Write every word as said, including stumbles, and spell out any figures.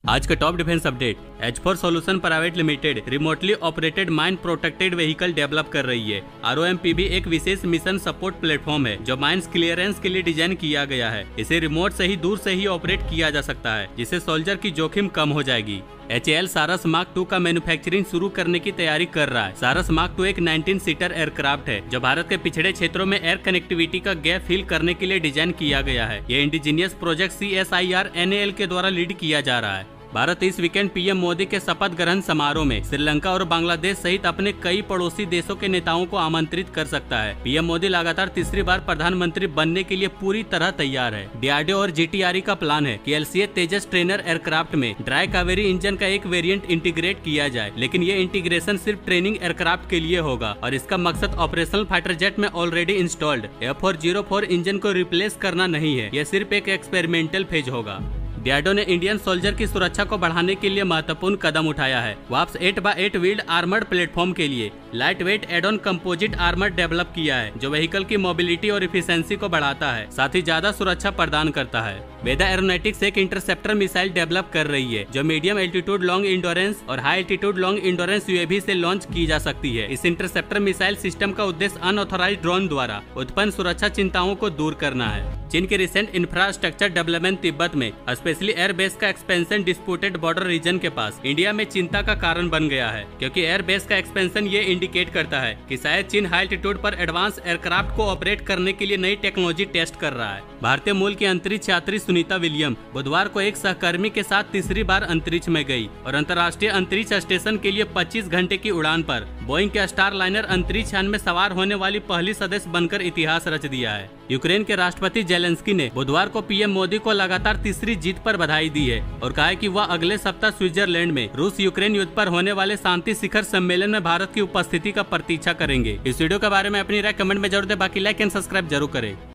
आज का top defence update. H four solution private limited remotely operated mine protected vehicle develop कर रही है। R O M P B एक विशेष मिशन सपोर्ट प्लेटफॉर्म है जो माइंस क्लियरेंस के लिए डिजाइन किया गया है। इसे रिमोट से ही दूर से ही ऑपरेट किया जा सकता है, जिससे सोल्जर की जोखिम कम हो जाएगी। H A L Saras mark two का मैन्युफैक्चरिंग शुरू करने की तैयारी कर रहा है। सारस मार्क टू एक नाइनटीन सीटर एयरक्राफ्ट है जो भारत के पिछड़े क्षेत्रों में एयर कनेक्टिविटी का गैप फिल करने के लिए डिजाइन किया गया है। ये indigenous project C S I R N A L के द्वारा लीड किया जा रहा है। भारत इस वीकेंड पी एम मोदी के शपथ ग्रहण समारोह में श्रीलंका और बांग्लादेश सहित अपने कई पड़ोसी देशों के नेताओं को आमंत्रित कर सकता है। पी एम मोदी लगातार तीसरी बार प्रधानमंत्री बनने के लिए पूरी तरह तैयार है। डी आर डी ओ और जी टी आर ई का प्लान है कि L C A Tejas trainer aircraft में ड्राई कावेरी इंजन का एक वेरिएंट इंटीग्रेट किया जाए, लेकिन ये इंटीग्रेशन सिर्फ ट्रेनिंग एयरक्राफ्ट के लिए होगा और इसका मकसद ऑपरेशनल फाइटर जेट में already installed F four zero four engine को रिप्लेस करना नहीं है। यह सिर्फ एक एक्सपेरिमेंटल फेज होगा। डी आर डी ओ ने इंडियन सोल्जर की सुरक्षा को बढ़ाने के लिए महत्वपूर्ण कदम उठाया है। वाप्स eight by eight wheeled armoured platform के लिए lightweight add on composite armour develop किया है जो व्हीकल की मोबिलिटी और इफिशिएंसी को बढ़ाता है, साथ ही ज्यादा सुरक्षा प्रदान करता है। वेदा एरोनॉटिक्स एक इंटरसेप्टर मिसाइल डेवलप कर रही है जो मीडियम एल्टीट्यूड लॉन्ग इंडोरेंस और high altitude long endurance U A V से लॉन्च की जा सकती है। इस इंटरसेप्टर मिसाइल सिस्टम का उद्देश्य अनऑथोराइज्ड ड्रोन द्वारा उत्पन्न सुरक्षा चिंताओं को दूर करना है। चीन के रिसेंट इंफ्रास्ट्रक्चर डेवलपमेंट तिब्बत में स्पेशली एयरबेस का एक्सपेंशन डिस्प्यूटेड बॉर्डर रीजन के पास इंडिया में चिंता का कारण बन गया है, क्योंकि एयरबेस का एक्सपेंशन ये इंडिकेट करता है कि शायद चीन हाई एल्टीट्यूड पर एडवांस एयरक्राफ्ट को ऑपरेट करने के लिए नई टेक्नोलॉजी टेस्ट कर रहा है। भारतीय मूल की अंतरिक्ष यात्री सुनीता विलियम बुधवार को एक सहकर्मी के साथ तीसरी बार अंतरिक्ष में गई और अंतर्राष्ट्रीय अंतरिक्ष स्टेशन के लिए पच्चीस घंटे की उड़ान पर बोइंग के स्टार लाइनर अंतरिक्ष यान में सवार होने वाली पहली सदस्य बनकर इतिहास रच दिया है। यूक्रेन के राष्ट्रपति जेलेंस्की ने बुधवार को पी एम मोदी को लगातार तीसरी जीत पर बधाई दी है और कहा है कि वह अगले सप्ताह स्विट्जरलैंड में रूस यूक्रेन युद्ध पर होने वाले शांति शिखर सम्मेलन में भारत की उपस्थिति का प्रतीक्षा करेंगे। इस वीडियो के बारे में अपनी राय कमेंट में जरूर दें। बाकी लाइक एंड सब्सक्राइब जरूर करें।